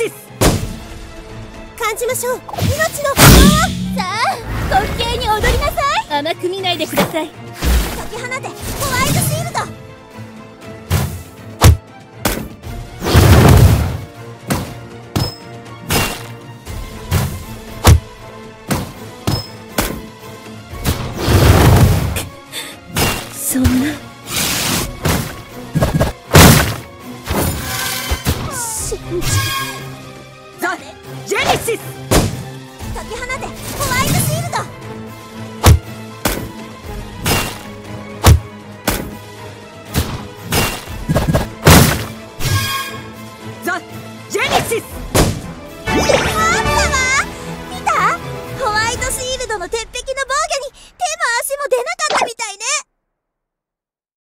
シス。 感じましょう、命のパワー。さあ滑稽に踊りなさい。 甘く見ないでください。 解き放てホワイトシールド。 そんな信じザ・ジェネシス。 解き放てホワイトシールド。 ザ・ジェネシス。